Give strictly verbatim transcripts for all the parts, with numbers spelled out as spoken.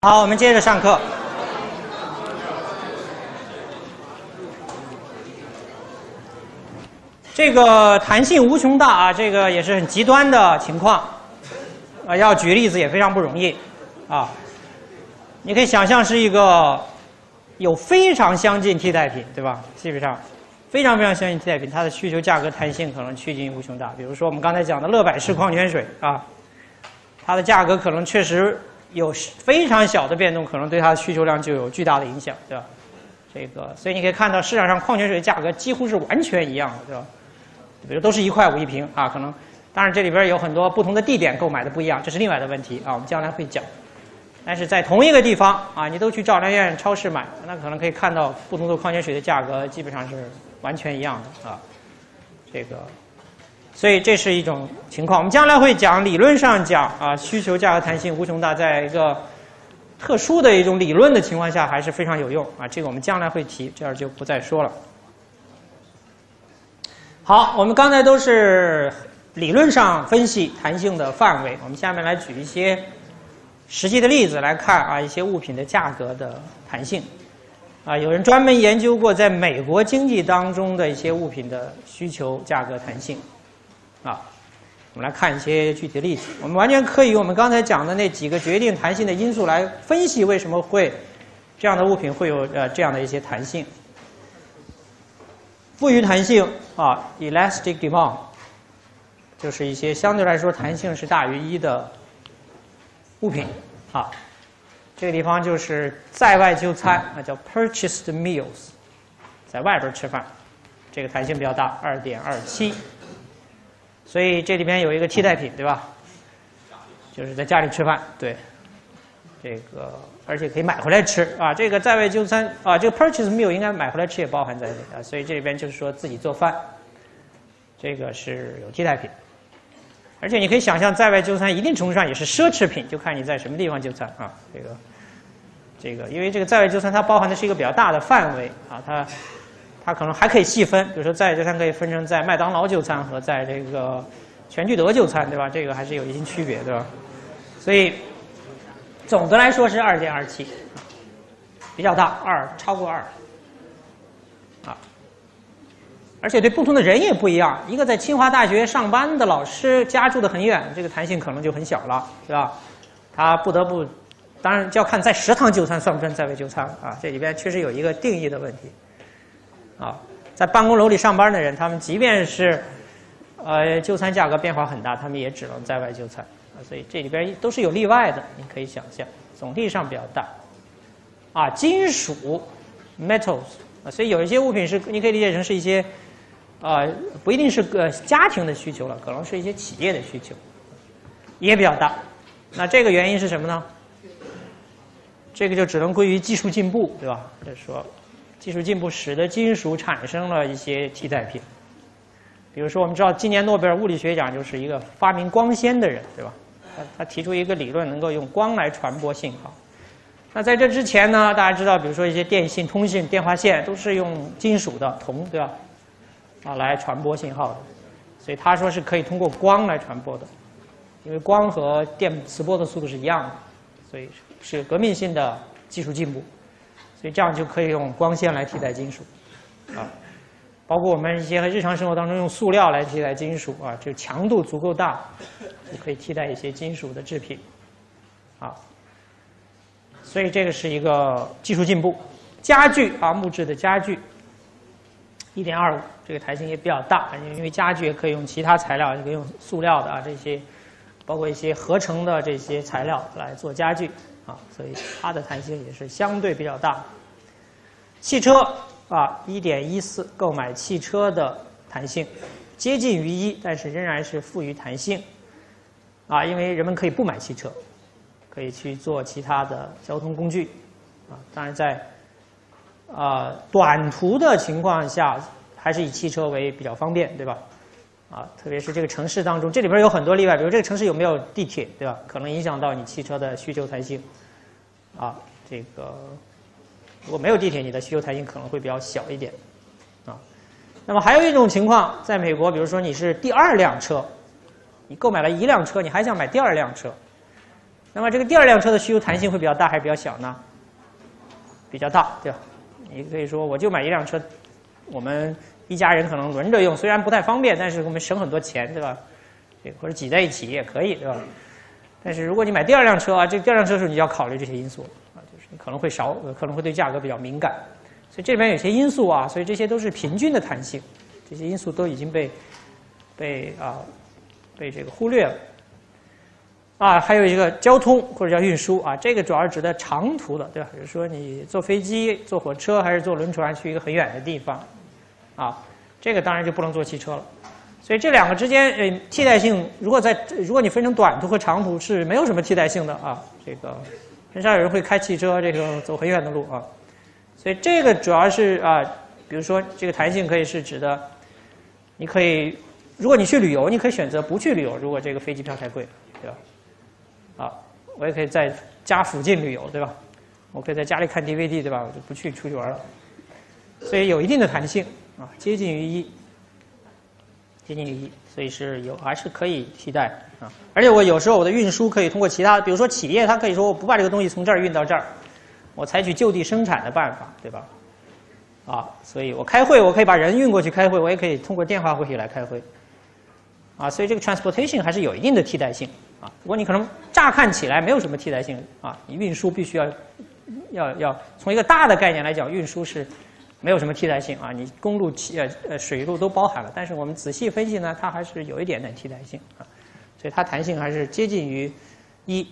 好，我们接着上课。这个弹性无穷大啊，这个也是很极端的情况，啊，要举例子也非常不容易啊。你可以想象是一个有非常相近替代品，对吧？基本上非常非常相近替代品，它的需求价格弹性可能趋近无穷大。比如说我们刚才讲的乐百氏矿泉水啊，它的价格可能确实有非常小的变动，可能对它的需求量就有巨大的影响，对吧？这个，所以你可以看到市场上矿泉水的价格几乎是完全一样的，对吧？比如都是一块五一瓶啊，可能，当然这里边有很多不同的地点购买的不一样，这是另外的问题啊，我们将来会讲。但是在同一个地方啊，你都去照料院超市买，那可能可以看到不同的矿泉水的价格基本上是完全一样的啊。这个，所以这是一种情况。我们将来会讲，理论上讲啊，需求价格弹性无穷大，在一个特殊的一种理论的情况下还是非常有用啊。这个我们将来会提，这儿就不再说了。好，我们刚才都是理论上分析弹性的范围，我们下面来举一些实际的例子来看啊，一些物品的价格的弹性。啊，有人专门研究过在美国经济当中的一些物品的需求价格弹性。啊，我们来看一些具体的例子。我们完全可以用我们刚才讲的那几个决定弹性的因素来分析为什么会这样的物品会有呃这样的一些弹性。富余弹性啊 ，elastic demand， 就是一些相对来说弹性是大于一的物品啊。这个地方就是在外就餐啊，叫 purchased meals， 在外边吃饭，这个弹性比较大， 二点二七。所以这里边有一个替代品，对吧？就是在家里吃饭，对。这个而且可以买回来吃啊，这个在外就餐啊，这个 purchase meal 应该买回来吃也包含在内啊，所以这里边就是说自己做饭，这个是有替代品。而且你可以想象，在外就餐一定程度上也是奢侈品，就看你在什么地方就餐啊。这个这个，因为这个在外就餐它包含的是一个比较大的范围啊，它它可能还可以细分，比如说在外就餐可以分成在麦当劳就餐和在这个全聚德就餐，对吧？这个还是有一定区别，对吧？所以总的来说是 二点二七， 比较大，二超过二啊。而且对不同的人也不一样，一个在清华大学上班的老师，家住的很远，这个弹性可能就很小了，是吧？他不得不，当然就要看在食堂就餐算不算在外就餐啊？这里边确实有一个定义的问题啊。在办公楼里上班的人，他们即便是呃就餐价格变化很大，他们也只能在外就餐啊。所以这里边都是有例外的，你可以想象，总体上比较大啊。金属 metals 啊，所以有一些物品是你可以理解成是一些。呃，不一定是个家庭的需求了，可能是一些企业的需求，也比较大。那这个原因是什么呢？这个就只能归于技术进步，对吧？就是说，技术进步使得金属产生了一些替代品。比如说，我们知道今年诺贝尔物理学奖就是一个发明光纤的人，对吧？他他提出一个理论，能够用光来传播信号。那在这之前呢，大家知道，比如说一些电信、通信、电话线都是用金属的铜，对吧？啊，来传播信号的，所以他说是可以通过光来传播的，因为光和电磁波的速度是一样的，所以是革命性的技术进步，所以这样就可以用光纤来替代金属，啊，包括我们一些日常生活当中用塑料来替代金属啊，这个强度足够大，就可以替代一些金属的制品，啊，所以这个是一个技术进步。家具啊，木质的家具。一点二五，这个弹性也比较大，因为家具也可以用其他材料，也可以用塑料的啊，这些包括一些合成的这些材料来做家具啊，所以它的弹性也是相对比较大。汽车啊，一点一四，购买汽车的弹性接近于一，但是仍然是富于弹性啊，因为人们可以不买汽车，可以去做其他的交通工具啊，当然在。啊，短途的情况下，还是以汽车为比较方便，对吧？啊，特别是这个城市当中，这里边有很多例外，比如这个城市有没有地铁，对吧？可能影响到你汽车的需求弹性。啊，这个如果没有地铁，你的需求弹性可能会比较小一点。啊，那么还有一种情况，在美国，比如说你是第二辆车，你购买了一辆车，你还想买第二辆车， 那么这个第二辆车的需求弹性会比较大还是比较小呢？比较大，对吧？你可以说我就买一辆车，我们一家人可能轮着用，虽然不太方便，但是我们省很多钱，对吧？或者挤在一起也可以，对吧？但是如果你买第二辆车啊，这第二辆车的时候你要考虑这些因素啊，就是你可能会少，可能会对价格比较敏感，所以这里面有些因素啊，所以这些都是平均的弹性，这些因素都已经被被啊被这个忽略了。啊，还有一个交通或者叫运输啊，这个主要是指的长途的，对吧？比如说你坐飞机、坐火车还是坐轮船去一个很远的地方，啊，这个当然就不能坐汽车了。所以这两个之间，呃，替代性如果在如果你分成短途和长途是没有什么替代性的啊，这个很少有人会开汽车这个走很远的路啊。所以这个主要是啊，比如说这个弹性可以是指的，你可以如果你去旅游，你可以选择不去旅游，如果这个飞机票太贵，对吧？啊，我也可以在家附近旅游，对吧？我可以在家里看 D V D， 对吧？我就不去出去玩了。所以有一定的弹性啊，接近于一，接近于一，所以是有还是可以替代啊。而且我有时候我的运输可以通过其他，比如说企业，它可以说我不把这个东西从这儿运到这儿，我采取就地生产的办法，对吧？啊，所以我开会，我可以把人运过去开会，我也可以通过电话会议来开会。啊，所以这个 transportation 还是有一定的替代性啊。不过你可能乍看起来没有什么替代性啊，你运输必须要要要从一个大的概念来讲，运输是没有什么替代性啊。你公路、呃呃水路都包含了，但是我们仔细分析呢，它还是有一点点替代性啊，所以它弹性还是接近于一。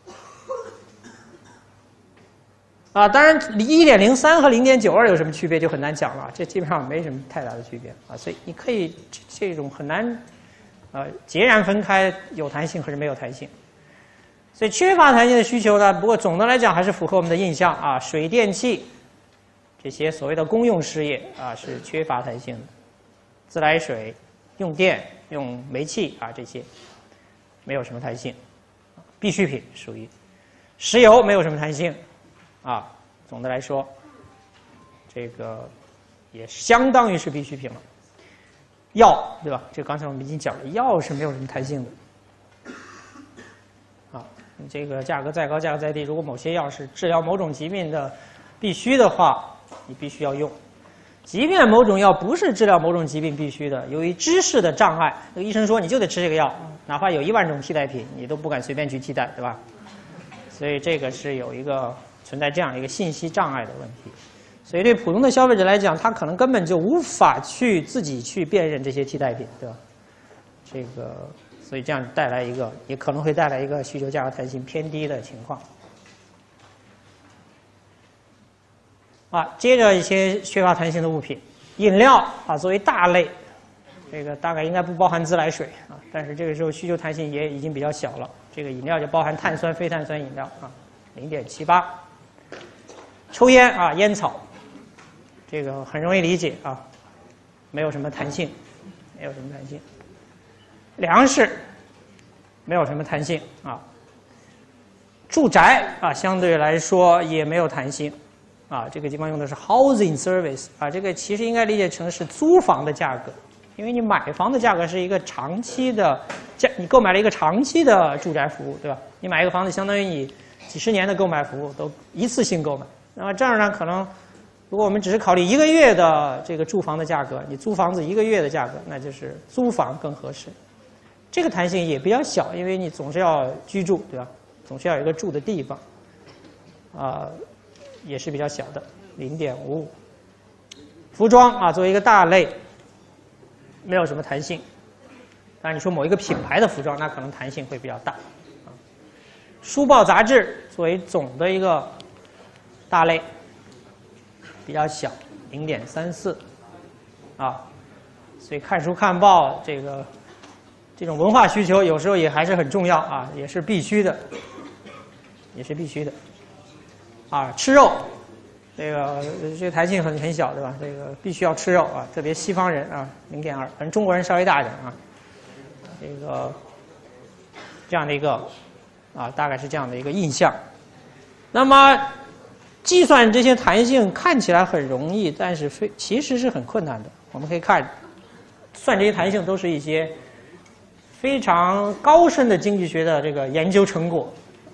啊，当然一点零三和零点九二有什么区别就很难讲了，这基本上没什么太大的区别啊，所以你可以这种很难。呃，截然分开有弹性还是没有弹性，所以缺乏弹性的需求呢，不过总的来讲还是符合我们的印象啊，水电气这些所谓的公用事业啊是缺乏弹性的，自来水、用电、用煤气啊这些没有什么弹性，必需品属于，石油没有什么弹性啊，总的来说，这个也相当于是必需品了。药对吧？这刚才我们已经讲了，药是没有什么弹性的。啊，你这个价格再高，价格再低，如果某些药是治疗某种疾病的必须的话，你必须要用。即便某种药不是治疗某种疾病必须的，由于知识的障碍，那个医生说你就得吃这个药，哪怕有一万种替代品，你都不敢随便去替代，对吧？所以这个是有一个存在这样一个信息障碍的问题。所以对普通的消费者来讲，他可能根本就无法去自己去辨认这些替代品，对吧？这个，所以这样带来一个，也可能会带来一个需求价格弹性偏低的情况。啊，接着一些缺乏弹性的物品，饮料啊，作为大类，这个大概应该不包含自来水啊，但是这个时候需求弹性也已经比较小了。这个饮料就包含碳酸、非碳酸饮料啊，零点七八。抽烟啊，烟草。这个很容易理解啊，没有什么弹性，没有什么弹性。粮食没有什么弹性啊。住宅啊，相对来说也没有弹性啊。这个地方用的是 housing service 啊，这个其实应该理解成是租房的价格，因为你买房的价格是一个长期的价，你购买了一个长期的住宅服务，对吧？你买一个房子，相当于你几十年的购买服务都一次性购买。那么这样呢，可能。如果我们只是考虑一个月的这个住房的价格，你租房子一个月的价格，那就是租房更合适。这个弹性也比较小，因为你总是要居住，对吧？总是要有一个住的地方，啊、呃，也是比较小的，零点五五。服装啊，作为一个大类，没有什么弹性。当然，你说某一个品牌的服装，那可能弹性会比较大。啊，书报杂志作为总的一个大类。比较小，零点三四，啊，所以看书看报这个这种文化需求有时候也还是很重要啊，也是必须的，也是必须的，啊，吃肉，这个这个弹性很很小，对吧？这个必须要吃肉啊，特别西方人啊，零点二，可能中国人稍微大一点啊，这个这样的一个啊，大概是这样的一个印象，那么。计算这些弹性看起来很容易，但是非其实是很困难的。我们可以看，算这些弹性都是一些非常高深的经济学的这个研究成果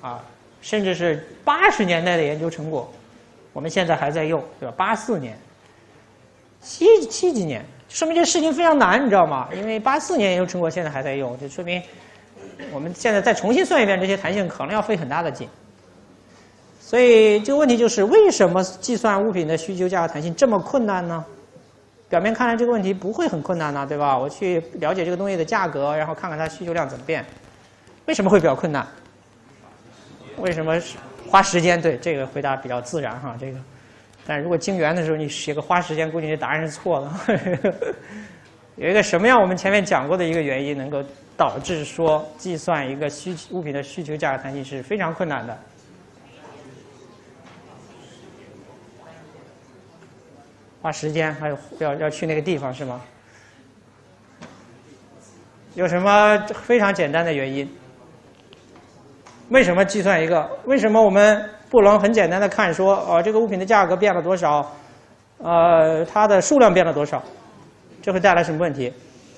啊，甚至是八十年代的研究成果，我们现在还在用，对吧？八四年，七七几年，说明这事情非常难，你知道吗？因为八四年研究成果现在还在用，就说明我们现在再重新算一遍这些弹性，可能要费很大的劲。所以这个问题就是，为什么计算物品的需求价格弹性这么困难呢？表面看来这个问题不会很困难呢，对吧？我去了解这个东西的价格，然后看看它需求量怎么变。为什么会比较困难？为什么花时间？对，这个回答比较自然哈，这个。但如果精元的时候你写个花时间，估计这答案是错的。有一个什么样我们前面讲过的一个原因，能够导致说计算一个需物品的需求价格弹性是非常困难的。花时间，还有要要去那个地方是吗？有什么非常简单的原因？为什么计算一个？为什么我们不能很简单的看说，哦，这个物品的价格变了多少，呃，它的数量变了多少？这会带来什么问题？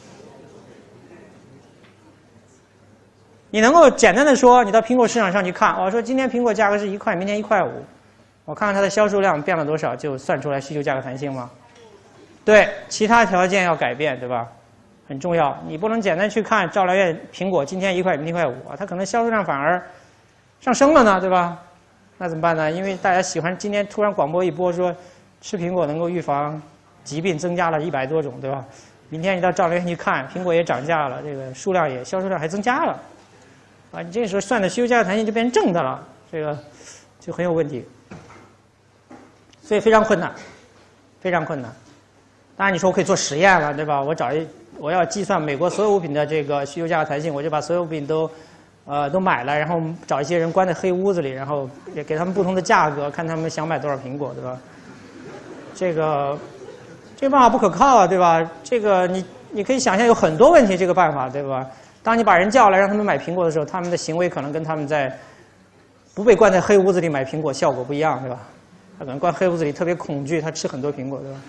你能够简单的说，你到苹果市场上去看，哦，说今天苹果价格是一块，明天一块五。我看看它的销售量变了多少，就算出来需求价格弹性吗？对，其他条件要改变，对吧？很重要。你不能简单去看赵来月苹果今天一块，明天一块五啊，它可能销售量反而上升了呢，对吧？那怎么办呢？因为大家喜欢今天突然广播一播说吃苹果能够预防疾病，增加了一百多种，对吧？明天你到赵来月去看，苹果也涨价了，这个数量也销售量还增加了，啊，你这时候算的需求价格弹性就变成正的了，这个就很有问题。所以非常困难，非常困难。当然你说我可以做实验了，对吧？我找一我要计算美国所有物品的这个需求价格弹性，我就把所有物品都呃都买了，然后找一些人关在黑屋子里，然后也给他们不同的价格，看他们想买多少苹果，对吧？这个这个办法不可靠啊，对吧？这个你你可以想象有很多问题，这个办法，对吧？当你把人叫来让他们买苹果的时候，他们的行为可能跟他们在不被关在黑屋子里买苹果效果不一样，对吧？他可能关黑屋子里特别恐惧，他吃很多苹果，对吧？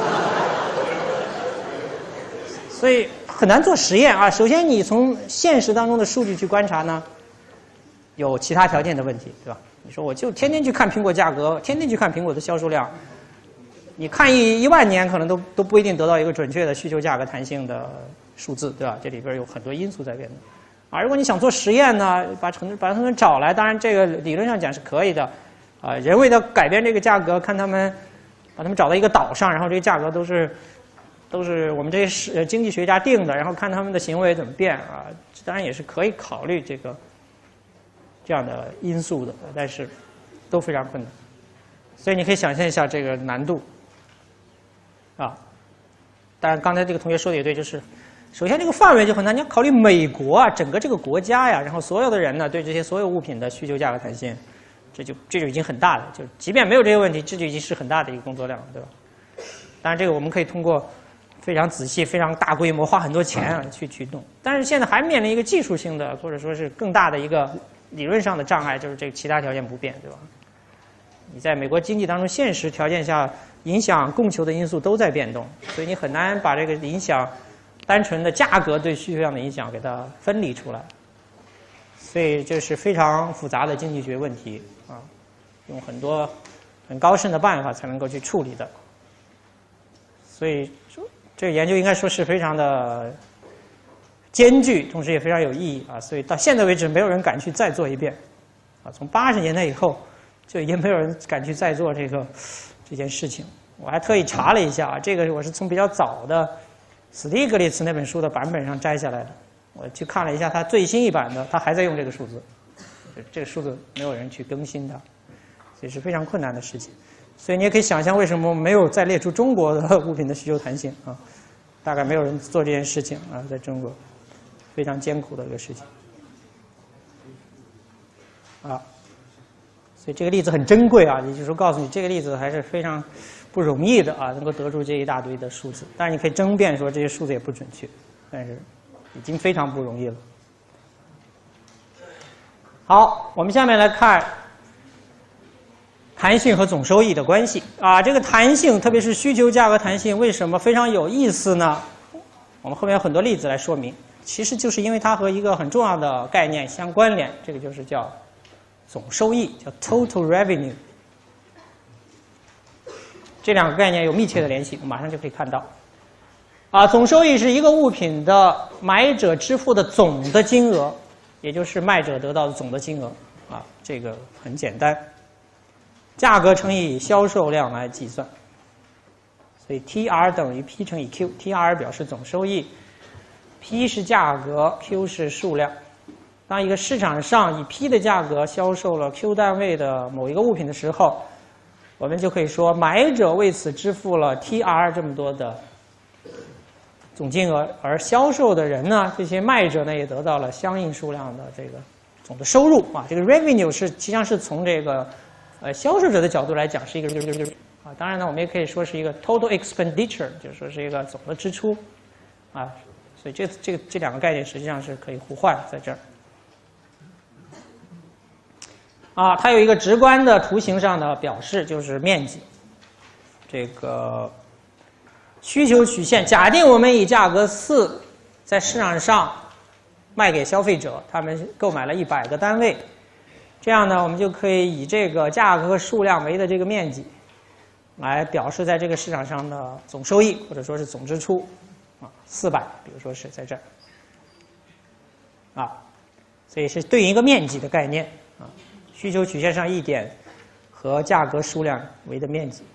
所以很难做实验啊。首先，你从现实当中的数据去观察呢，有其他条件的问题，对吧？你说我就天天去看苹果价格，天天去看苹果的销售量，你看一一万年可能都都不一定得到一个准确的需求价格弹性的数字，对吧？这里边有很多因素在变动。啊，如果你想做实验呢，把成把他们找来，当然这个理论上讲是可以的。啊，人为的改变这个价格，看他们把他们找到一个岛上，然后这个价格都是都是我们这些是经济学家定的，然后看他们的行为怎么变啊，当然也是可以考虑这个这样的因素的，但是都非常困难，所以你可以想象一下这个难度啊。当然，刚才这个同学说的也对，就是首先这个范围就很难，你要考虑美国啊，整个这个国家呀，然后所有的人呢，对这些所有物品的需求价格弹性。这就这就已经很大了，就即便没有这个问题，这就已经是很大的一个工作量了，对吧？当然，这个我们可以通过非常仔细、非常大规模、花很多钱啊去去弄。但是现在还面临一个技术性的，或者说是更大的一个理论上的障碍，就是这个其他条件不变，对吧？你在美国经济当中现实条件下，影响供求的因素都在变动，所以你很难把这个影响单纯的价格对需求量的影响给它分离出来。所以这是非常复杂的经济学问题啊，用很多很高深的办法才能够去处理的。所以这个研究应该说是非常的艰巨，同时也非常有意义啊。所以到现在为止，没有人敢去再做一遍啊。从八十年代以后，就已经没有人敢去再做这个这件事情。我还特意查了一下，这个我是从比较早的斯蒂格利茨那本书的版本上摘下来的。我去看了一下它最新一版的，它还在用这个数字，这个数字没有人去更新它，所以是非常困难的事情。所以你也可以想象为什么没有再列出中国的物品的需求弹性啊，大概没有人做这件事情啊，在中国非常艰苦的一个事情啊。所以这个例子很珍贵啊，也就是说告诉你这个例子还是非常不容易的啊，能够得出这一大堆的数字。当然你可以争辩说这些数字也不准确，但是已经非常不容易了。好，我们下面来看弹性和总收益的关系啊。这个弹性，特别是需求价格弹性，为什么非常有意思呢？我们后面有很多例子来说明。其实就是因为它和一个很重要的概念相关联，这个就是叫总收益，叫 total revenue。这两个概念有密切的联系，我马上就可以看到。啊，总收益是一个物品的买者支付的总的金额，也就是卖者得到的总的金额。啊，这个很简单，价格乘以销售量来计算。所以 T R 等于 P 乘以 Q，T R 表示总收益 ，P 是价格 ，Q 是数量。当一个市场上以 P 的价格销售了 Q 单位的某一个物品的时候，我们就可以说买者为此支付了 T R 这么多的总金额，而销售的人呢，这些卖者呢也得到了相应数量的这个总的收入啊。这个 revenue 是实际上是从这个呃销售者的角度来讲是一个啊，当然呢，我们也可以说是一个 total expenditure， 就是说是一个总的支出啊。所以这这这两个概念实际上是可以互换在这儿。啊，它有一个直观的图形上的表示，就是面积。这个需求曲线，假定我们以价格四在市场上卖给消费者，他们购买了一百个单位，这样呢，我们就可以以这个价格数量为的这个面积，来表示在这个市场上的总收益，或者说是总支出，啊，四百，比如说是在这儿，啊，所以是对应一个面积的概念啊。需求曲线上一点和价格数量为的面积。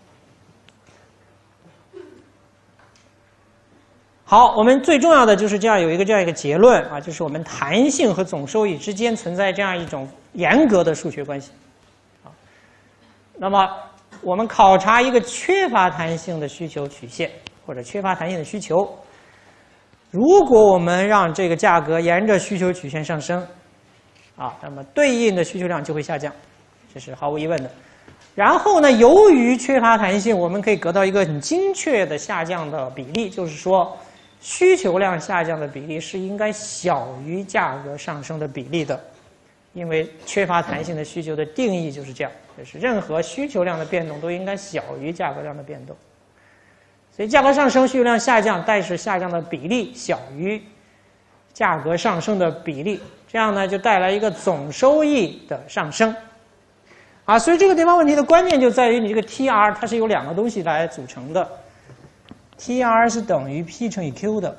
好，我们最重要的就是这样有一个这样一个结论啊，就是我们弹性和总收益之间存在这样一种严格的数学关系。啊，那么我们考察一个缺乏弹性的需求曲线或者缺乏弹性的需求，如果我们让这个价格沿着需求曲线上升，啊，那么对应的需求量就会下降，这是毫无疑问的。然后呢，由于缺乏弹性，我们可以得到一个很精确的下降的比例，就是说，需求量下降的比例是应该小于价格上升的比例的，因为缺乏弹性的需求的定义就是这样，就是任何需求量的变动都应该小于价格量的变动。所以价格上升，需求量下降，但是下降的比例小于价格上升的比例。这样呢，就带来一个总收益的上升，啊，所以这个地方问题的关键就在于你这个 T R 它是由两个东西来组成的 ，T R 是等于 P 乘以 Q 的。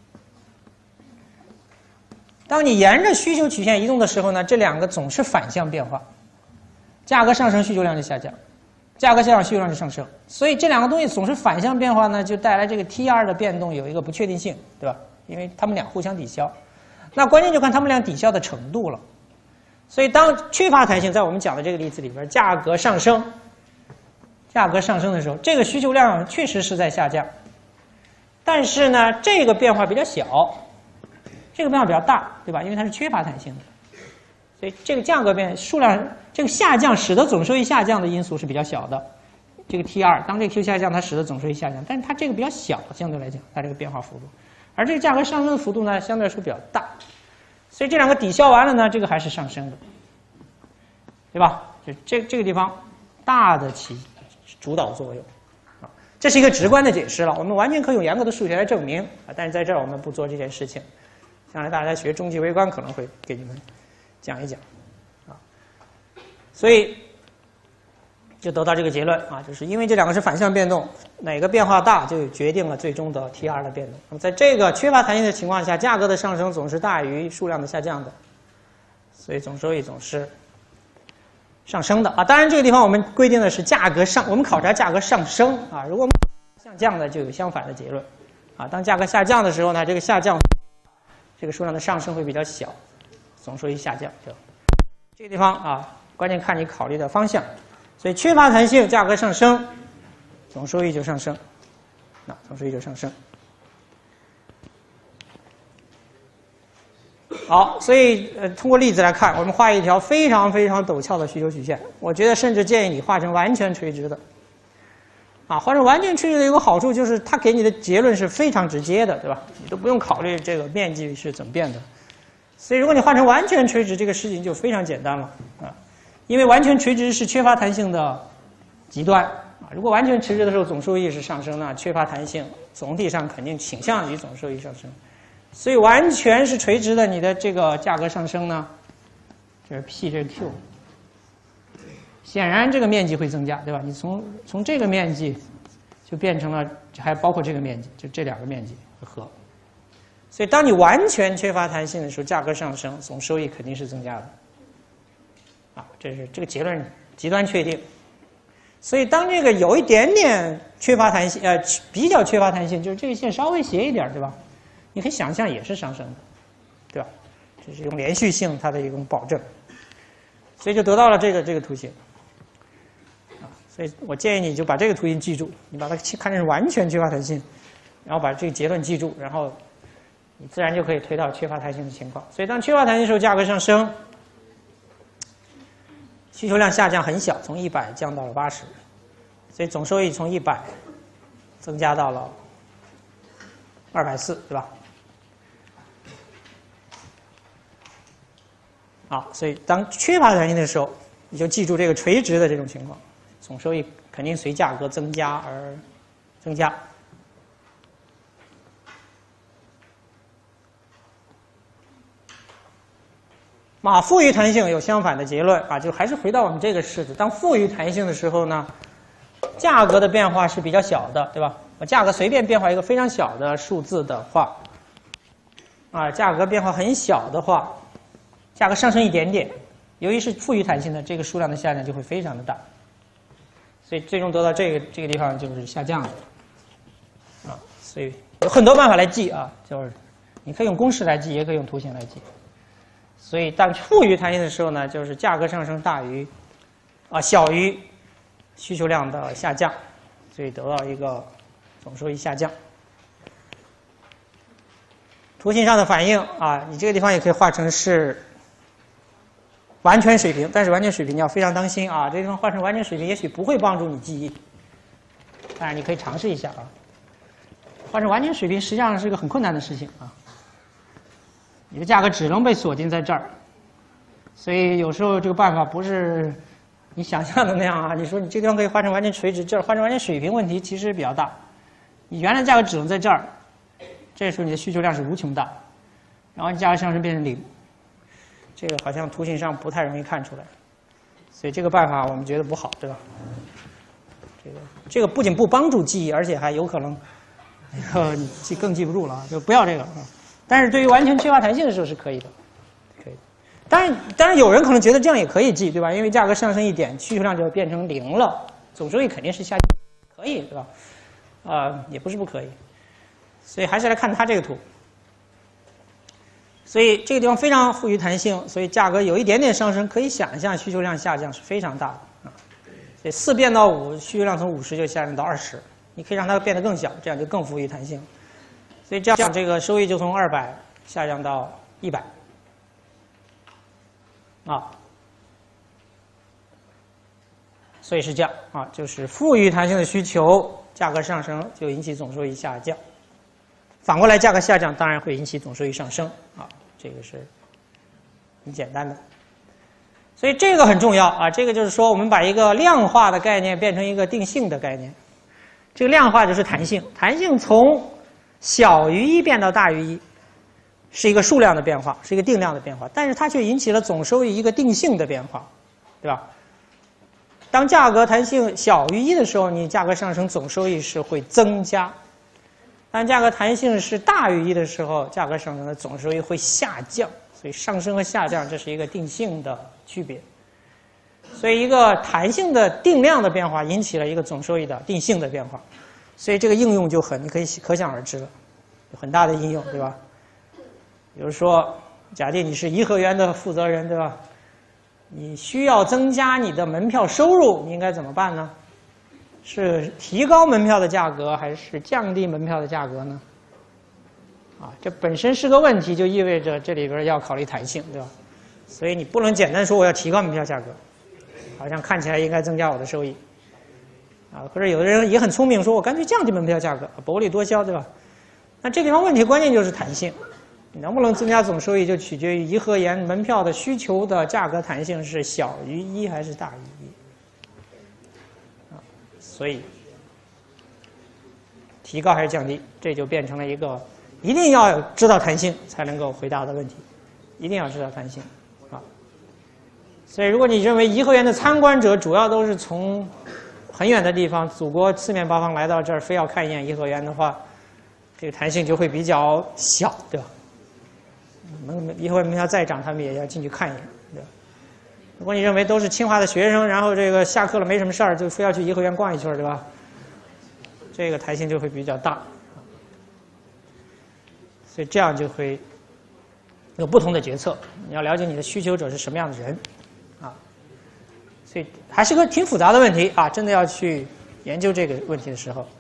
当你沿着需求曲线移动的时候呢，这两个总是反向变化，价格上升，需求量就下降，价格下降，需求量就上升，所以这两个东西总是反向变化呢，就带来这个 T R 的变动有一个不确定性，对吧？因为它们俩互相抵消。那关键就看它们俩抵消的程度了，所以当缺乏弹性，在我们讲的这个例子里边，价格上升，价格上升的时候，这个需求量确实是在下降，但是呢，这个变化比较小，这个变化比较大，对吧？因为它是缺乏弹性的，所以这个价格变数量这个下降使得总收益下降的因素是比较小的。这个 T 二 当这个 Q 下降，它使得总收益下降，但是它这个比较小，相对来讲，它这个变化幅度。而这个价格上升的幅度呢，相对来说比较大，所以这两个抵消完了呢，这个还是上升的，对吧？就这这个地方大的起主导作用，啊，这是一个直观的解释了。我们完全可以用严格的数学来证明啊，但是在这儿我们不做这件事情。将来大家学中级微观可能会给你们讲一讲，啊，所以就得到这个结论啊，就是因为这两个是反向变动，哪个变化大就决定了最终的 T R 的变动。那么在这个缺乏弹性的情况下，价格的上升总是大于数量的下降的，所以总收益总是上升的啊。当然这个地方我们规定的是价格上，我们考察价格上升啊，如果下降的就有相反的结论啊。当价格下降的时候呢，这个下降这个数量的上升会比较小，总收益下降。就这个地方啊，关键看你考虑的方向。所以缺乏弹性，价格上升，总收益就上升，那总收益就上升。好，所以呃，通过例子来看，我们画一条非常非常陡峭的需求曲线。我觉得甚至建议你画成完全垂直的。啊，画成完全垂直的有个好处就是它给你的结论是非常直接的，对吧？你都不用考虑这个面积是怎么变的。所以如果你画成完全垂直，这个事情就非常简单了啊。因为完全垂直是缺乏弹性的极端啊，如果完全垂直的时候总收益是上升，那缺乏弹性总体上肯定倾向于总收益上升，所以完全是垂直的，你的这个价格上升呢，这是 P 这是 Q， 显然这个面积会增加，对吧？你从从这个面积就变成了，还包括这个面积，就这两个面积和。所以，当你完全缺乏弹性的时候，价格上升，总收益肯定是增加的。啊，这是这个结论极端确定。所以，当这个有一点点缺乏弹性，呃，比较缺乏弹性，就是这个线稍微斜一点，对吧？你可以想象也是上升的，对吧？这是用连续性它的一种保证。所以就得到了这个这个图形。啊，所以我建议你就把这个图形记住，你把它看成是完全缺乏弹性，然后把这个结论记住，然后你自然就可以推到缺乏弹性的情况。所以当缺乏弹性的时候，价格上升，需求量下降很小，从一百降到了八十，所以总收益从一百增加到了二百四，对吧？好，所以当缺乏弹性的时候，你就记住这个垂直的这种情况，总收益肯定随价格增加而增加。啊，富于弹性有相反的结论啊，就还是回到我们这个式子，当富于弹性的时候呢，价格的变化是比较小的，对吧？我价格随便变化一个非常小的数字的话，啊，价格变化很小的话。价格上升一点点，由于是富于弹性的，这个数量的下降就会非常的大，所以最终得到这个这个地方就是下降了，啊，所以有很多办法来记啊，就是你可以用公式来记，也可以用图形来记。所以当富于弹性的时候呢，就是价格上升大于啊小于需求量的下降，所以得到一个总收益下降。图形上的反应啊，你这个地方也可以画成是完全水平，但是完全水平你要非常当心啊！这地方画成完全水平，也许不会帮助你记忆，当然你可以尝试一下啊。画成完全水平实际上是一个很困难的事情啊。你的价格只能被锁定在这儿，所以有时候这个办法不是你想象的那样啊。你说你这地方可以画成完全垂直，这儿画成完全水平，问题其实比较大。你原来价格只能在这儿，这时候你的需求量是无穷大，然后你价格上升变成零。这个好像图形上不太容易看出来，所以这个办法我们觉得不好，对吧？这个这个不仅不帮助记忆，而且还有可能，呃，你记更记不住了啊，就不要这个啊。但是对于完全缺乏弹性的时候是可以的，可以。当然，当然有人可能觉得这样也可以记，对吧？因为价格上升一点，需求量就变成零了，总收益肯定是下降，可以，对吧？啊、呃，也不是不可以。所以还是来看它这个图。所以这个地方非常富于弹性，所以价格有一点点上升，可以想象需求量下降是非常大的啊。所以四变到五，需求量从五十就下降到二十，你可以让它变得更小，这样就更富于弹性。所以这样这个收益就从二百下降到一百啊。所以是这样啊，就是富于弹性的需求，价格上升就引起总收益下降。反过来，价格下降当然会引起总收益上升啊，这个是很简单的。所以这个很重要啊，这个就是说我们把一个量化的概念变成一个定性的概念。这个量化就是弹性，弹性从小于一变到大于一，是一个数量的变化，是一个定量的变化，但是它却引起了总收益一个定性的变化，对吧？当价格弹性小于一的时候，你价格上升，总收益是会增加。当价格弹性是大于一的时候，价格上升的总收益会下降，所以上升和下降这是一个定性的区别。所以一个弹性的定量的变化引起了一个总收益的定性的变化，所以这个应用就很你可以可想而知了，有很大的应用，对吧？比如说，假定你是颐和园的负责人，对吧？你需要增加你的门票收入，你应该怎么办呢？是提高门票的价格，还是降低门票的价格呢？啊，这本身是个问题，就意味着这里边要考虑弹性，对吧？所以你不能简单说我要提高门票价格，好像看起来应该增加我的收益，啊，或者有的人也很聪明，说我干脆降低门票价格，薄利多销，对吧？那这地方问题关键就是弹性，你能不能增加总收益，就取决于颐和园门票的需求的价格弹性是小于一还是大于一。所以，提高还是降低，这就变成了一个一定要知道弹性才能够回答的问题，一定要知道弹性啊。 所以，如果你认为颐和园的参观者主要都是从很远的地方，祖国四面八方来到这儿，非要看一眼颐和园的话，这个弹性就会比较小，对吧？门颐和园门票再涨，他们也要进去看一眼，对吧？如果你认为都是清华的学生，然后这个下课了没什么事儿，就非要去颐和园逛一圈，对吧？这个弹性就会比较大，所以这样就会有不同的决策。你要了解你的需求者是什么样的人，啊，所以还是个挺复杂的问题啊！真的要去研究这个问题的时候。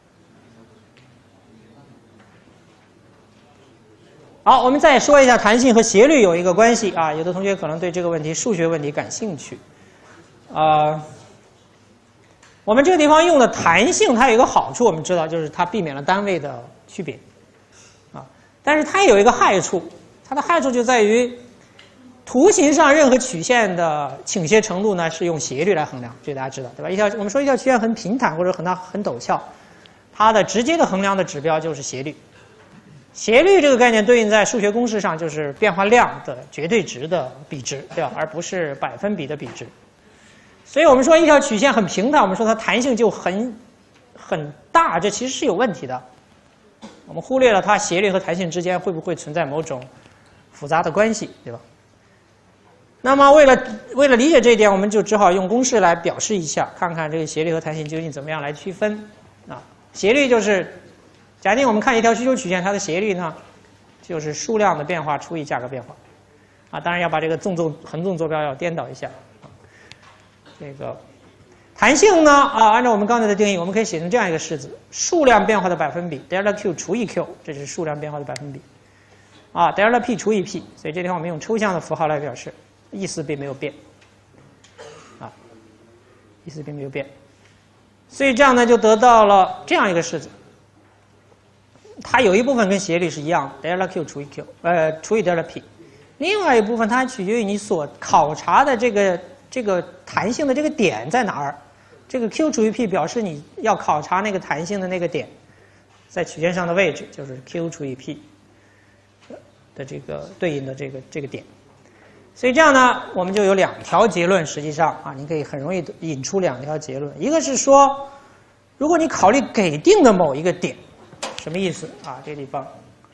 好，我们再说一下弹性和斜率有一个关系啊。有的同学可能对这个问题数学问题感兴趣，啊、呃，我们这个地方用的弹性，它有一个好处，我们知道就是它避免了单位的区别，啊，但是它也有一个害处，它的害处就在于图形上任何曲线的倾斜程度呢是用斜率来衡量，这大家知道对吧？一条我们说一条曲线很平坦或者很大很陡峭，它的直接的衡量的指标就是斜率。斜率这个概念对应在数学公式上就是变化量的绝对值的比值，对吧？而不是百分比的比值。所以我们说一条曲线很平坦，我们说它弹性就很很大，这其实是有问题的。我们忽略了它斜率和弹性之间会不会存在某种复杂的关系，对吧？那么为了为了理解这一点，我们就只好用公式来表示一下，看看这个斜率和弹性究竟怎么样来区分啊？斜率就是。假定我们看一条需求曲线，它的斜率呢，就是数量的变化除以价格变化，啊，当然要把这个纵纵横纵坐标要颠倒一下。这个弹性呢，啊，按照我们刚才的定义，我们可以写成这样一个式子：数量变化的百分比 delta q 除以 q， 这是数量变化的百分比，啊 delta p 除以 p， 所以这地方我们用抽象的符号来表示，意思并没有变，啊，意思并没有变，所以这样呢就得到了这样一个式子。它有一部分跟斜率是一样的 ，delta q 除以 q， 呃，除以 delta p， 另外一部分它取决于你所考察的这个这个弹性的这个点在哪儿。这个 q 除以 p 表示你要考察那个弹性的那个点在曲线上的位置，就是 q 除以 p 的这个对应的这个这个点。所以这样呢，我们就有两条结论。实际上啊，你可以很容易引出两条结论，一个是说，如果你考虑给定的某一个点。什么意思啊？这个地方，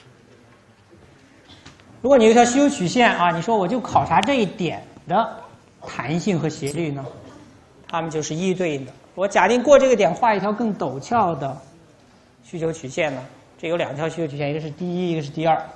如果你有一条需求曲线啊，你说我就考察这一点的弹性和斜率呢，它们就是一一对应的。我假定过这个点画一条更陡峭的需求曲线呢，这有两条需求曲线，一个是第一，一个是第二，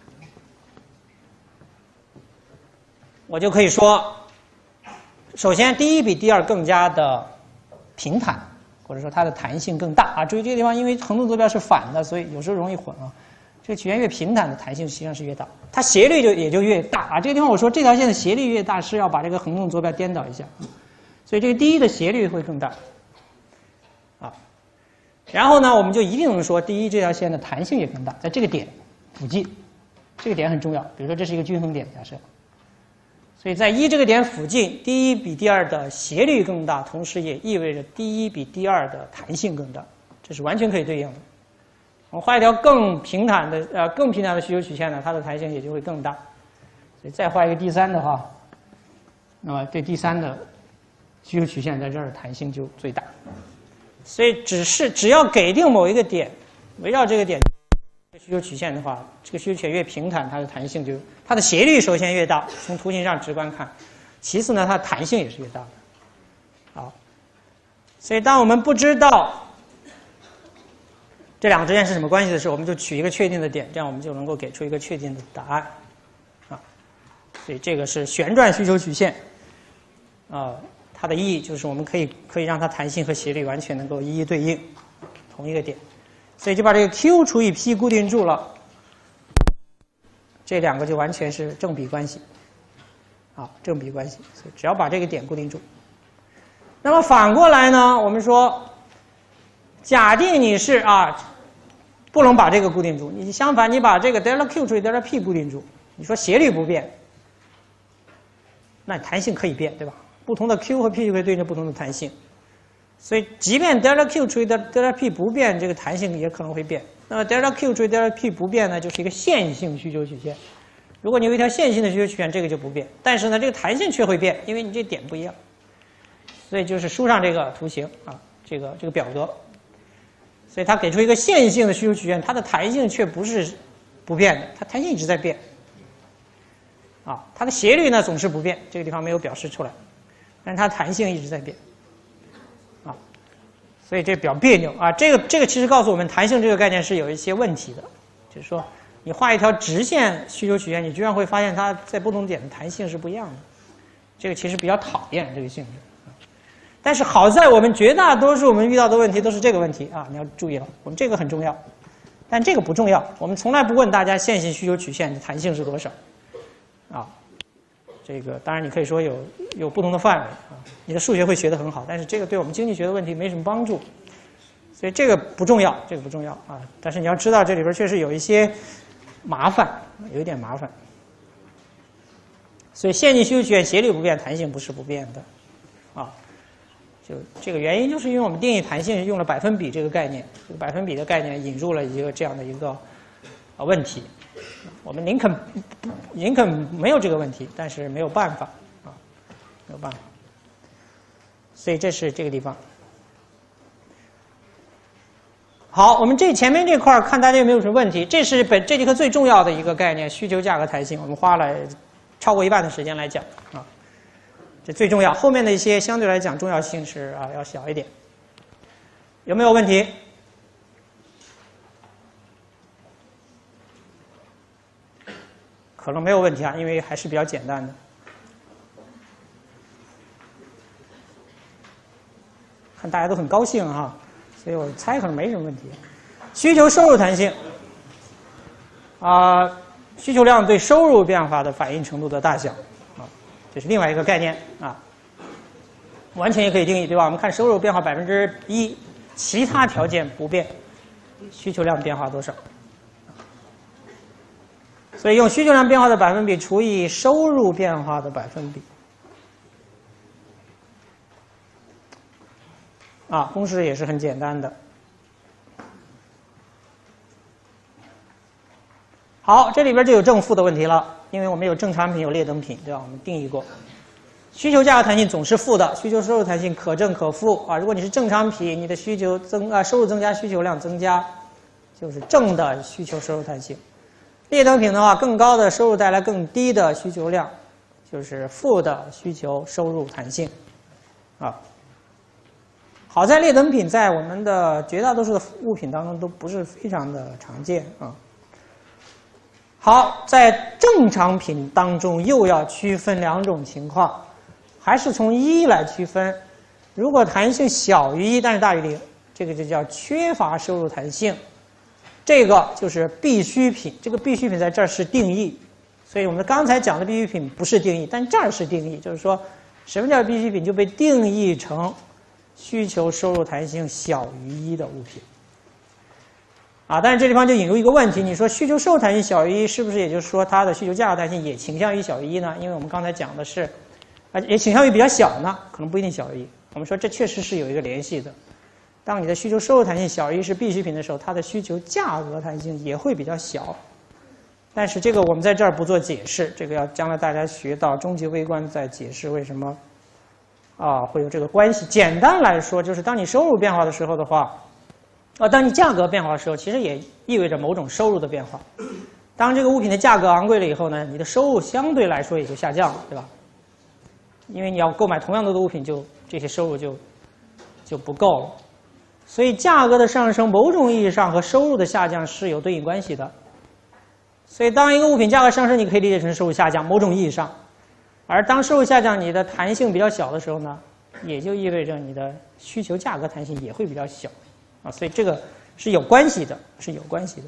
我就可以说，首先第一比第二更加的平坦。或者说它的弹性更大啊！注意这个地方，因为横纵坐标是反的，所以有时候容易混啊。这个曲线越平坦的弹性实际上是越大，它斜率就也就越大啊。这个地方我说这条线的斜率越大，是要把这个横纵坐标颠倒一下，所以这个第一的斜率会更大啊。然后呢，我们就一定能说第一这条线的弹性也更大，在这个点附近，这个点很重要。比如说这是一个均衡点，假设。所以在一这个点附近，第一比第二的斜率更大，同时也意味着第一比第二的弹性更大，这是完全可以对应的。我们画一条更平坦的呃更平坦的需求曲线呢，它的弹性也就会更大。所以再画一个第三的话，那么对第三的需求曲线在这儿弹性就最大。所以只是只要给定某一个点，围绕这个点需求曲线的话，这个需求曲线越平坦，它的弹性就它的斜率首先越大，从图形上直观看；其次呢，它的弹性也是越大的。好，所以当我们不知道这两个之间是什么关系的时候，我们就取一个确定的点，这样我们就能够给出一个确定的答案。啊，所以这个是旋转需求曲线。啊，它的意义就是我们可以可以让它弹性和斜率完全能够一一对应，同一个点。所以就把这个 q 除以 p 固定住了，这两个就完全是正比关系，啊，正比关系。所以只要把这个点固定住。那么反过来呢，我们说，假定你是啊，不能把这个固定住，你相反你把这个 delta q 除以 delta p 固定住，你说斜率不变，那弹性可以变，对吧？不同的 q 和 p 就可以对应着不同的弹性。所以，即便 delta q 除以 delta p 不变，这个弹性也可能会变。那么 delta q 除以 delta p 不变呢，就是一个线性需求曲线。 如果你有一条线性的需求曲线，这个就不变。但是呢，这个弹性却会变，因为你这点不一样。所以就是书上这个图形啊，这个这个表格。所以它给出一个线性的需求曲线，它的弹性却不是不变的，它弹性一直在变。啊，它的斜率呢总是不变，这个地方没有表示出来，但是它弹性一直在变。啊，所以这比较别扭啊。这个这个其实告诉我们，弹性这个概念是有一些问题的，就是说。你画一条直线需求曲线，你居然会发现它在不同点的弹性是不一样的，这个其实比较讨厌这个性质。但是好在我们绝大多数我们遇到的问题都是这个问题啊，你要注意了，我们这个很重要，但这个不重要。我们从来不问大家线性需求曲线的弹性是多少，啊，这个当然你可以说有有不同的范围啊，你的数学会学得很好，但是这个对我们经济学的问题没什么帮助，所以这个不重要，这个不重要啊。但是你要知道这里边确实有一些。麻烦，有一点麻烦，所以线性需求曲线斜率不变，弹性不是不变的，啊，就这个原因就是因为我们定义弹性用了百分比这个概念，这个百分比的概念引入了一个这样的一个啊问题，我们宁肯宁肯没有这个问题，但是没有办法啊，没有办法，所以这是这个地方。好，我们这前面这块看大家有没有什么问题？这是本这节课最重要的一个概念——需求价格弹性。我们花了超过一半的时间来讲啊，这最重要。后面的一些相对来讲重要性是啊要小一点。有没有问题？可能没有问题啊，因为还是比较简单的。看大家都很高兴哈。所以我猜可能没什么问题。需求收入弹性，啊、呃，需求量对收入变化的反应程度的大小，啊，这是另外一个概念啊，完全也可以定义，对吧？我们看收入变化百分之一，其他条件不变，需求量变化多少？所以用需求量变化的百分比除以收入变化的百分比。啊，公式也是很简单的。好，这里边就有正负的问题了，因为我们有正常品，有劣等品，对吧？我们定义过，需求价格弹性总是负的，需求收入弹性可正可负啊。如果你是正常品，你的需求增啊，收入增加，需求量增加，就是正的需求收入弹性。劣等品的话，更高的收入带来更低的需求量，就是负的需求收入弹性，啊。好在劣等品在我们的绝大多数的物品当中都不是非常的常见啊。好，在正常品当中又要区分两种情况，还是从一来区分。如果弹性小于一，但是大于零，这个就叫缺乏收入弹性，这个就是必需品。这个必需品在这儿是定义，所以我们刚才讲的必需品不是定义，但这儿是定义，就是说什么叫必需品就被定义成需求收入弹性小于一的物品，啊，但是这地方就引入一个问题，你说需求收入弹性小于一，是不是也就是说它的需求价格弹性也倾向于小于一呢？因为我们刚才讲的是，啊，也倾向于比较小呢，可能不一定小于一。我们说这确实是有一个联系的。当你的需求收入弹性小于一是必需品的时候，它的需求价格弹性也会比较小。但是这个我们在这儿不做解释，这个要将来大家学到终极微观再解释为什么。啊，会有这个关系。简单来说，就是当你收入变化的时候的话，啊，当你价格变化的时候，其实也意味着某种收入的变化。当这个物品的价格昂贵了以后呢，你的收入相对来说也就下降了，对吧？因为你要购买同样多的物品就，就这些收入就就不够了。所以价格的上升，某种意义上和收入的下降是有对应关系的。所以当一个物品价格上升，你可以理解成收入下降，某种意义上。而当收入下降，你的弹性比较小的时候呢，也就意味着你的需求价格弹性也会比较小，啊，所以这个是有关系的，是有关系的。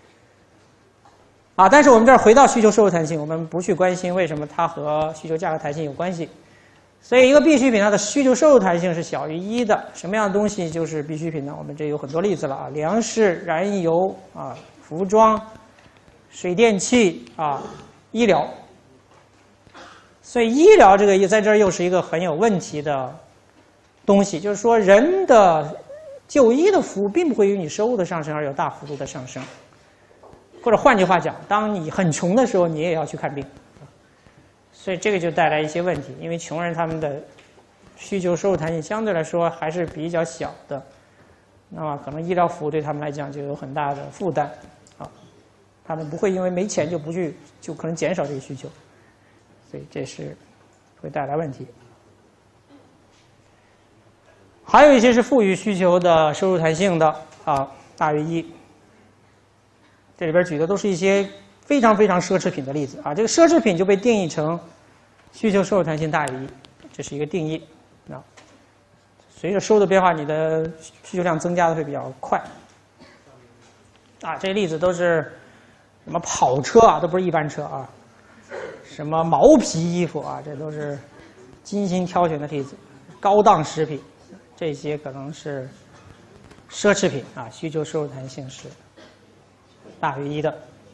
啊，但是我们这儿回到需求收入弹性，我们不去关心为什么它和需求价格弹性有关系。所以一个必需品它的需求收入弹性是小于一的，什么样的东西就是必需品呢？我们这有很多例子了啊，粮食、燃油啊、服装、水电气啊、医疗。所以医疗这个也在这儿又是一个很有问题的东西，就是说人的就医的服务并不会与你收入的上升而有大幅度的上升。 或者换句话讲，当你很穷的时候，你也要去看病。所以这个就带来一些问题，因为穷人他们的需求收入弹性相对来说还是比较小的，那么可能医疗服务对他们来讲就有很大的负担啊，他们不会因为没钱就不去，就可能减少这个需求，所以这是会带来问题。还有一些是富裕需求的收入弹性的啊，大于一。这里边举的都是一些非常非常奢侈品的例子啊，这个奢侈品就被定义成需求收入弹性大于一，这是一个定义啊。随着收入的变化，你的需求量增加的会比较快啊。这些例子都是什么跑车啊，都不是一般车啊，什么毛皮衣服啊，这都是精心挑选的例子，高档食品。这些可能是奢侈品啊，需求收入弹性是大于一的。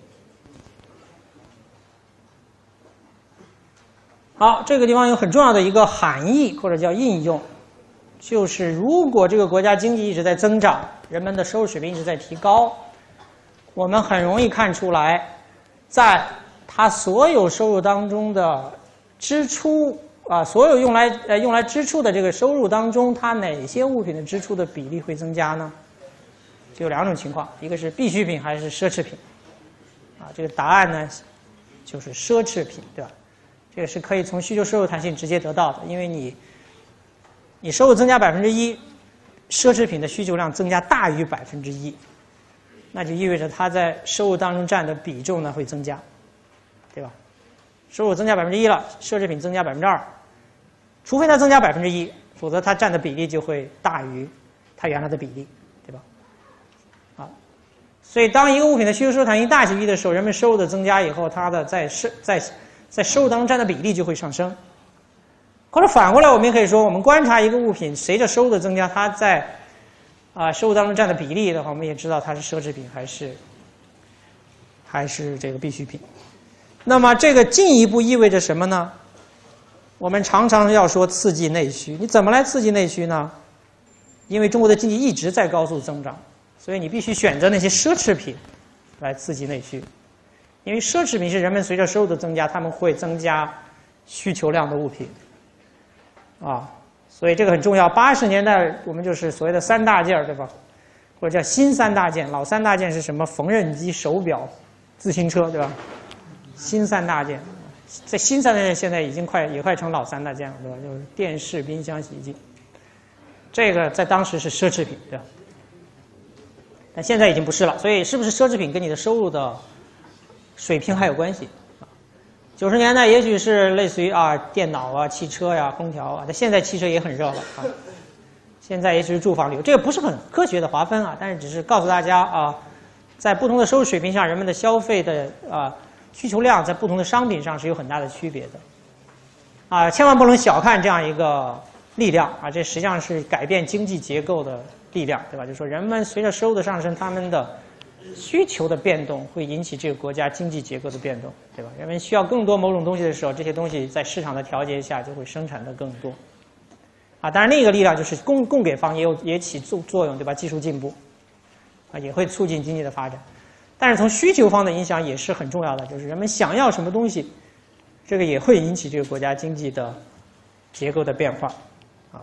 好，这个地方有很重要的一个含义或者叫应用，就是如果这个国家经济一直在增长，人们的收入水平一直在提高，我们很容易看出来，在它所有收入当中的支出。啊，所有用来呃用来支出的这个收入当中，它哪些物品的支出的比例会增加呢？就有两种情况，一个是必需品还是奢侈品。啊，这个答案呢就是奢侈品，对吧？这个是可以从需求收入弹性直接得到的，因为你你收入增加百分之一，奢侈品的需求量增加大于百分之一，那就意味着它在收入当中占的比重呢会增加，对吧？收入增加百分之一了，奢侈品增加百分之二。除非它增加百分之一，否则它占的比例就会大于它原来的比例，对吧？啊，所以当一个物品的需求收入弹性大于一的时候，人们收入的增加以后，它的在收在在收入当中占的比例就会上升。或者反过来，我们也可以说，我们观察一个物品随着收入的增加，它在啊收入当中占的比例的话，我们也知道它是奢侈品还是还是这个必需品。那么这个进一步意味着什么呢？我们常常要说刺激内需，你怎么来刺激内需呢？因为中国的经济一直在高速增长，所以你必须选择那些奢侈品来刺激内需。因为奢侈品是人们随着收入的增加，他们会增加需求量的物品，啊，所以这个很重要。八十年代我们就是所谓的三大件，对吧？或者叫新三大件，老三大件是什么？缝纫机、手表、自行车，对吧？新三大件。这新三大件现在已经快也快成老三大件了，对吧？就是电视、冰箱、洗衣机，这个在当时是奢侈品，对吧？但现在已经不是了，所以是不是奢侈品跟你的收入的水平还有关系？九十年代也许是类似于啊电脑啊、汽车呀、空调啊，但现在汽车也很热了啊。现在也许是住房旅游，这个不是很科学的划分啊，但是只是告诉大家啊，在不同的收入水平下，人们的消费的啊。需求量在不同的商品上是有很大的区别的，啊，千万不能小看这样一个力量啊！这实际上是改变经济结构的力量，对吧？就是说，人们随着收入的上升，他们的需求的变动会引起这个国家经济结构的变动，对吧？人们需要更多某种东西的时候，这些东西在市场的调节下就会生产的更多，啊，当然另一个力量就是供供给方也有也起作作用，对吧？技术进步，啊，也会促进经济的发展。但是从需求方的影响也是很重要的，就是人们想要什么东西，这个也会引起这个国家经济的结构的变化。啊，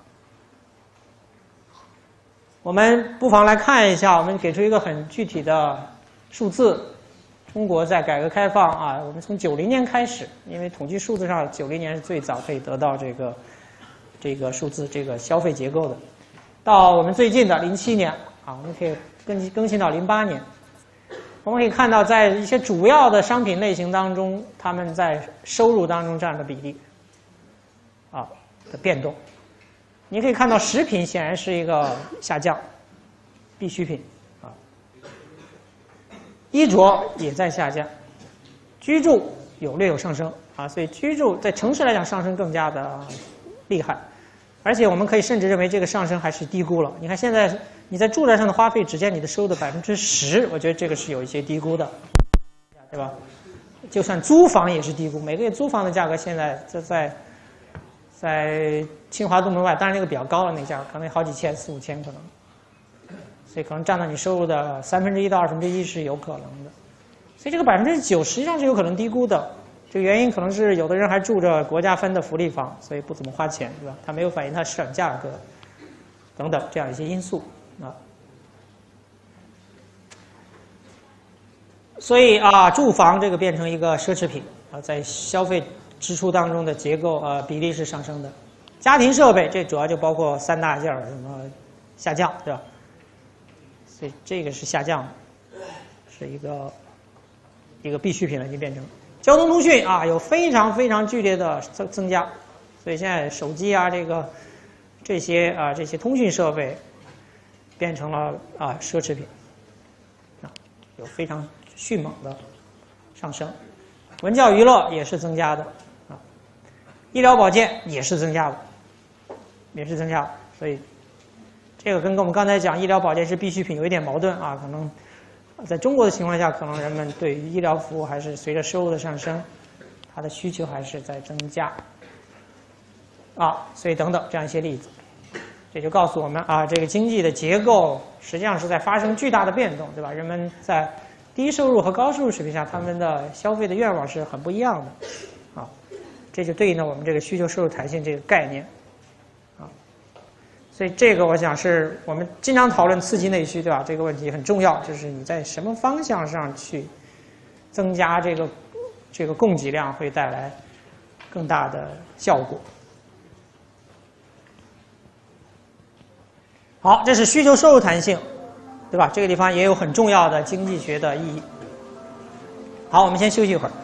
我们不妨来看一下，我们给出一个很具体的数字。中国在改革开放啊，我们从九零年开始，因为统计数字上九零年是最早可以得到这个这个数字，这个消费结构的。到我们最近的零七年啊，我们可以更更新到零八年。我们可以看到，在一些主要的商品类型当中，他们在收入当中占的比例，啊的变动。你可以看到，食品显然是一个下降，必需品啊，衣着也在下降，居住有略有上升啊，所以居住在城市来讲上升更加的厉害，而且我们可以甚至认为这个上升还是低估了。你看现在。你在住宅上的花费只占你的收入的百分之十，我觉得这个是有一些低估的，对吧？就算租房也是低估，每个月租房的价格现在在在在清华东门外，当然那个比较高了，那个价格可能好几千、四五千可能，所以可能占到你收入的三分之一到二分之一是有可能的。 所以这个百分之九实际上是有可能低估的。这个原因可能是有的人还住着国家分的福利房，所以不怎么花钱，对吧？它没有反映它市场价格等等这样一些因素啊。所以啊，住房这个变成一个奢侈品啊，在消费支出当中的结构啊比例是上升的。家庭设备这主要就包括三大件儿，什么下降，对吧？所以这个是下降的，是一个一个必需品了，已经变成。交通通讯啊，有非常非常剧烈的增增加，所以现在手机啊，这个这些啊这些通讯设备变成了啊奢侈品啊，有非常迅猛的上升。文教娱乐也是增加的啊，医疗保健也是增加的，也是增加的。所以这个跟我们刚才讲医疗保健是必需品有一点矛盾啊，可能。在中国的情况下，可能人们对于医疗服务还是随着收入的上升，它的需求还是在增加啊，所以等等这样一些例子，这就告诉我们啊，这个经济的结构实际上是在发生巨大的变动，对吧？人们在低收入和高收入水平下，他们的消费的愿望是很不一样的啊，这就对应了我们这个需求收入弹性这个概念。所以这个我想是我们经常讨论刺激内需，对吧？这个问题很重要，就是你在什么方向上去增加这个这个供给量，会带来更大的效果。好，这是需求收入弹性，对吧？这个地方也有很重要的经济学的意义。好，我们先休息一会儿。